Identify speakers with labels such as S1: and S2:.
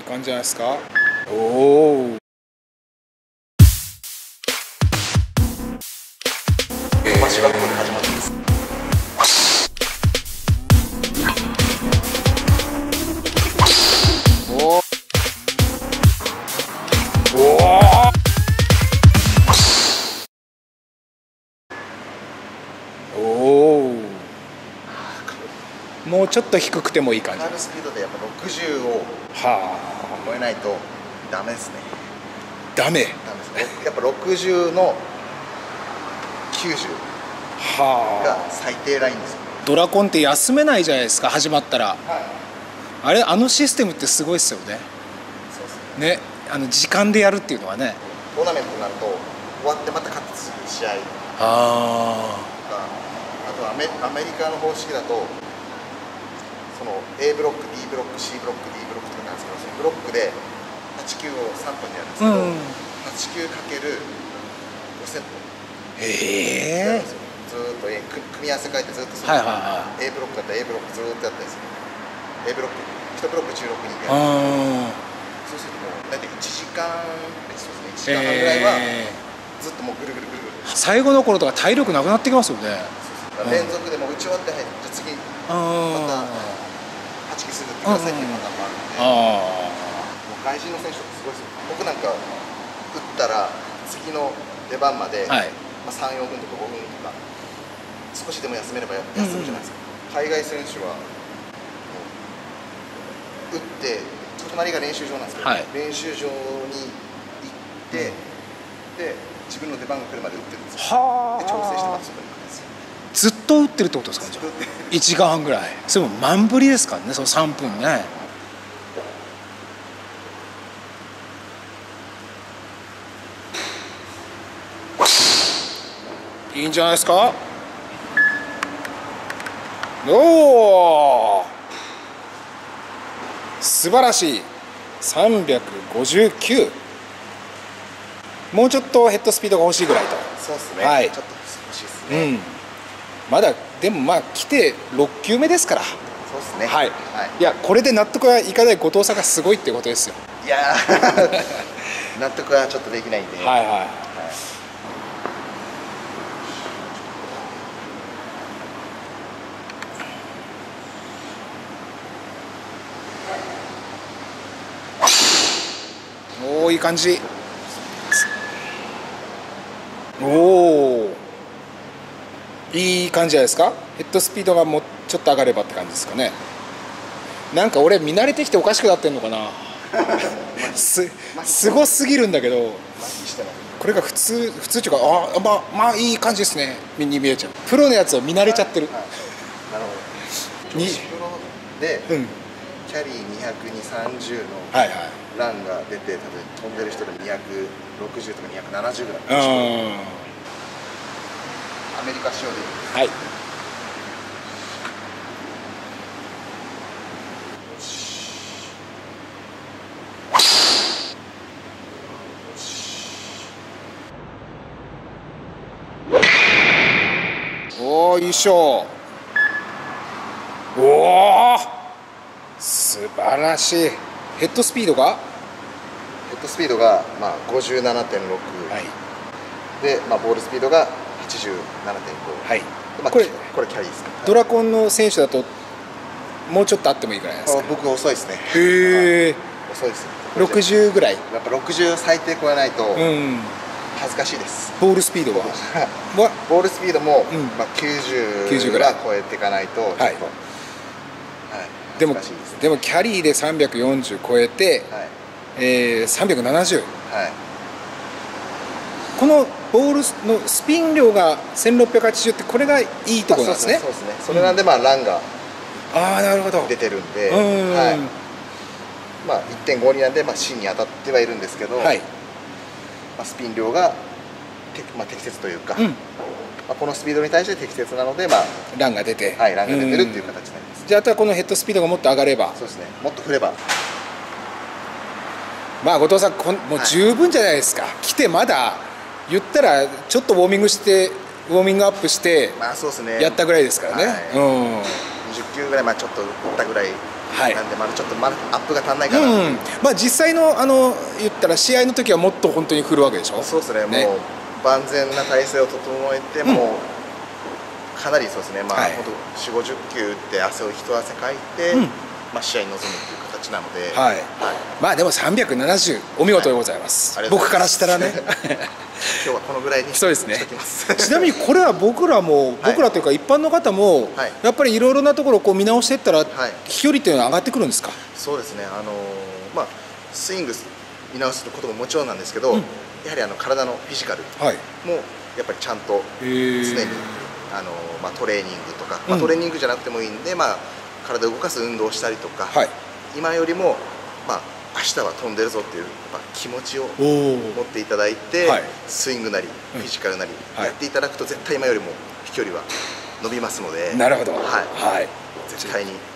S1: 感じじゃないですか。おお。
S2: マシ学校で始まってます。
S1: おお。おお。もうちょっと低くてもいい感じ。
S2: カーブスピードでやっぱ60を
S1: は
S2: 超えないとダメですね。
S1: あ。ダメ。
S2: ダメです。やっぱ60の90
S1: は
S2: が最低ラインですよ。
S1: ドラコンって休めないじゃないですか、始まったら。
S2: はい。
S1: あれ、あのシステムってすごいですよね。
S2: そうですね。
S1: ね、時間でやるっていうのはね。
S2: トーナメントになると終わってまた勝つ試合と
S1: あ
S2: か、あとはアメリカの方式だとその A ブロック B ブロック C ブロック D ブロックとかなんですけど、そのブロックで8球を3分でやるんですけど、8球かける5セット
S1: へえ。
S2: ずーっと組み合わせ変えてずっとその
S1: はいはいはい。
S2: A ブロックだったら A ブロックずーっとやったんですよ。 A ブロック1ブロック16人でやる。
S1: あ
S2: そうするともう大体1時間、そうですね、1時間半ぐらいはずっともうぐるぐるぐるぐる。
S1: 最後の頃とか体力なくなってきますよね。
S2: 連続でもう打ち終わって、はい、じゃあ次また8球すぐ打ってくださいっていうパターンもあるんで、もう外人の選手とかすごいですよ。僕なんか打ったら次の出番まで、
S1: はい、
S2: まあ、3、4分とか5分とか少しでも休めれば休むじゃないですか。海外選手は打って隣が練習場なんですけど、
S1: はい、
S2: 練習場に行って、で自分の出番が来るまで打ってるんですよ。で調整してますよ。
S1: ずっと打ってるってことですか。じゃあ1時間半ぐらい。それも満振りですからね、その3分ね。いいんじゃないですか。おお、素晴らしい。359。もうちょっとヘッドスピードが欲しいぐらいと。
S2: そうですね、
S1: はい、
S2: ちょっと欲しいですね。
S1: うん、まだでもまあ来て6球目ですから。
S2: そうですね。
S1: はい、
S2: はい、
S1: いやこれで納得がいかない後藤さんがすごいってことですよ。
S2: いやー納得はちょっとできないんで。
S1: はいはい、はい、おお、いい感じ。おお、いい感じじゃないですか。ヘッドスピードがもうちょっと上がればって感じですかね。なんか俺見慣れてきておかしくなってんのかなすごすぎるんだけど、これが普通っていうか、まあいい感じですねに見えちゃう。プロのやつを見慣れちゃってる。
S2: なるほど。女子プロで、キャリー220、30の
S1: はいはい、
S2: ランが出て、例えば飛んでる人で260とか270ぐらい。アメリカ仕様で。
S1: はい。おお、いいっしょ。おお、素晴らしい。ヘッドスピードが
S2: まあ 57.6、
S1: はい、
S2: で、まあ、ボールスピードが 87.5、
S1: はい、
S2: まあ、これキャリーですね。
S1: ドラコンの選手だともうちょっとあってもいいぐらいですか。
S2: 僕遅いですね。
S1: へえ、
S2: 遅いですね。
S1: 60ぐらい。
S2: やっぱ60最低超えないと恥ずかしいです。
S1: ボールスピードは
S2: ボールスピードも、まあ、90ぐらい超えていかないとちょっと、はい、
S1: でもキャリーで340超えて、370、このボールのスピン量が1680ってこれがいいところなんですね。
S2: そうですね。それなんでまあランが
S1: なるほど
S2: 出てるんで、まあ 1.52 なんでまあ芯に当たってはいるんですけど、まあスピン量がまあ適切というか、まあこのスピードに対して適切なので、まあ
S1: ランが出て、
S2: ランが出てるっていう形になります。
S1: じゃああとはこのヘッドスピードがもっと上がれば、
S2: そうですね、もっと振れば、
S1: まあ後藤さんもう十分じゃないですか。来てまだ言ったらちょっとウォーミングアップして
S2: まあそうですね、
S1: やったぐらいですからね。
S2: 20球ぐらい、まあちょっと打ったぐらい
S1: はい、
S2: なんでまだちょっとまだアップが足んないかな、
S1: まあ実際の言ったら試合の時はもっと本当に振るわけでしょ。
S2: そうですね、もう万全な体勢を整えて、もうかなりそうですね、まあ、
S1: はい、
S2: 本当4、50球って汗を一汗かいて、まあ、試合に臨むっていう形なので、
S1: はい、まあでも370お見事でございます、僕からしたらね
S2: 今日はこのぐらいに
S1: そうですね
S2: しておきます
S1: ちなみにこれは僕らも、僕らというか一般の方も、やっぱりいろいろなところをこう見直していったら、飛距離っていうのは上がってくるんですか。
S2: そうですね、まあ、スイング見直すことももちろんなんですけど、やはり体のフィジカルもやっぱりちゃんと常にまあ、トレーニングとか、まあ、トレーニングじゃなくてもいいんで、まあ、体を動かす運動をしたりとか、今よりも、まあ、明日は飛んでるぞっていうやっぱ気持ちを持っていただいて、スイングなりフィジカルなりやっていただくと絶対今よりも飛距離は伸びますので。
S1: なるほど、
S2: 絶対に